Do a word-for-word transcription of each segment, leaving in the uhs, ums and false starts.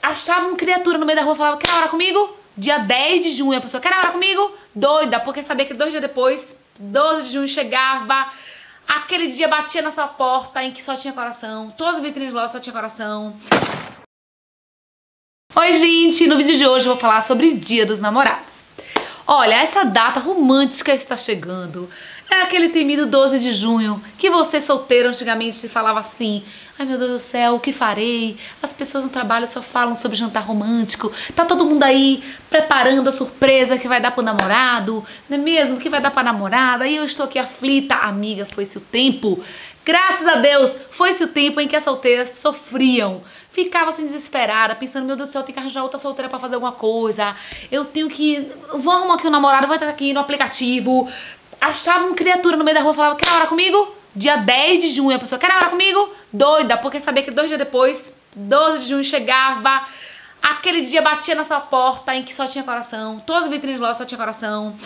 achava uma criatura no meio da rua, falava, quer namorar comigo? Dia dez de junho, a pessoa, quer namorar comigo? Doida, porque sabia que dois dias depois, doze de junho, chegava, aquele dia batia na sua porta em que só tinha coração, todas as vitrines de loja só tinha coração. Oi gente, no vídeo de hoje eu vou falar sobre Dia dos Namorados. Olha, essa data romântica está chegando. É aquele temido doze de junho, que você solteiro antigamente se falava assim, ai meu Deus do céu, o que farei? As pessoas no trabalho só falam sobre jantar romântico, tá todo mundo aí preparando a surpresa que vai dar pro namorado, não é mesmo? Que vai dar pra namorada, e eu estou aqui aflita. Amiga, foi-se o tempo, graças a Deus, foi-se o tempo em que as solteiras sofriam. Ficava assim desesperada, pensando, meu Deus do céu, eu tenho que arranjar outra solteira pra fazer alguma coisa, eu tenho que, vou arrumar aqui um namorado, vou entrar aqui no aplicativo. Achava uma criatura no meio da rua, falava, quer namorar comigo? Dia dez de junho, a pessoa, quer namorar comigo? Doida, porque sabia que dois dias depois, doze de junho, chegava, aquele dia batia na sua porta em que só tinha coração, todas as vitrines de loja só tinha coração.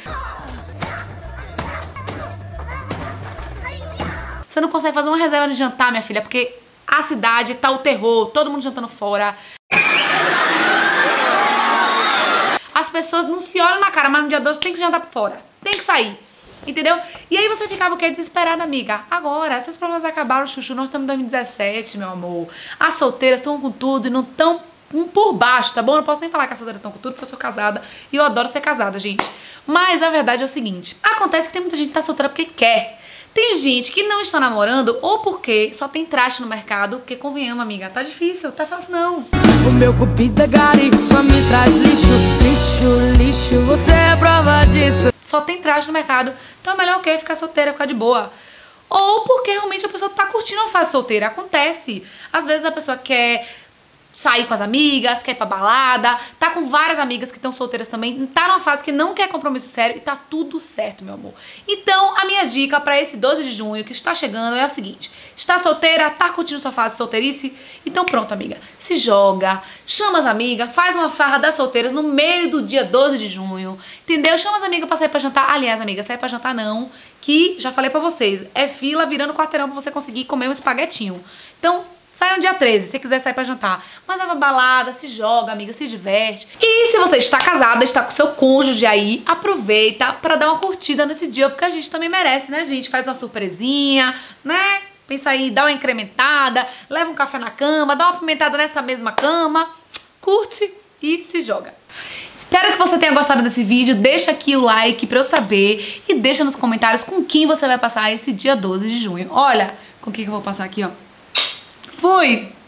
Você não consegue fazer uma reserva de jantar, minha filha, porque a cidade tá o terror, todo mundo jantando fora. As pessoas não se olham na cara, mas no dia doze tem que jantar fora, tem que sair. Entendeu? E aí você ficava o quê? Desesperada, amiga. Agora, esses problemas acabaram, chuchu. Nós estamos em dois mil e dezessete, meu amor. As solteiras estão com tudo e não estão por baixo, tá bom? Eu não posso nem falar que as solteiras estão com tudo, porque eu sou casada e eu adoro ser casada, gente. Mas a verdade é o seguinte. Acontece que tem muita gente que tá solteira porque quer. Tem gente que não está namorando ou porque só tem traste no mercado, porque convenhamos, amiga, tá difícil, tá fácil não. O meu cupido é gari, só me traz lixo, lixo, lixo, você é prova disso. Só tem traste no mercado, então é melhor o quê? Ficar solteira, ficar de boa. Ou porque realmente a pessoa tá curtindo a fase solteira, acontece. Às vezes a pessoa quer sair com as amigas, quer ir pra balada, tá com várias amigas que estão solteiras também, tá numa fase que não quer compromisso sério e tá tudo certo, meu amor. Então, a minha dica pra esse doze de junho que está chegando é a seguinte: está solteira, tá curtindo sua fase solteirice? Então pronto, amiga, se joga, chama as amigas, faz uma farra das solteiras no meio do dia doze de junho, entendeu? Chama as amigas pra sair pra jantar. Aliás, amiga, sair pra jantar não, que já falei pra vocês, é fila virando quarteirão pra você conseguir comer um espaguetinho. Então, sai no dia treze, se você quiser sair pra jantar. Mas vai pra balada, se joga, amiga, se diverte. E se você está casada, está com seu cônjuge aí, aproveita pra dar uma curtida nesse dia, porque a gente também merece, né, gente? Faz uma surpresinha, né? Pensa aí, dá uma incrementada, leva um café na cama, dá uma pimentada nessa mesma cama, curte e se joga. Espero que você tenha gostado desse vídeo, deixa aqui o like pra eu saber e deixa nos comentários com quem você vai passar esse dia doze de junho. Olha, com quem que eu vou passar aqui, ó. Fui!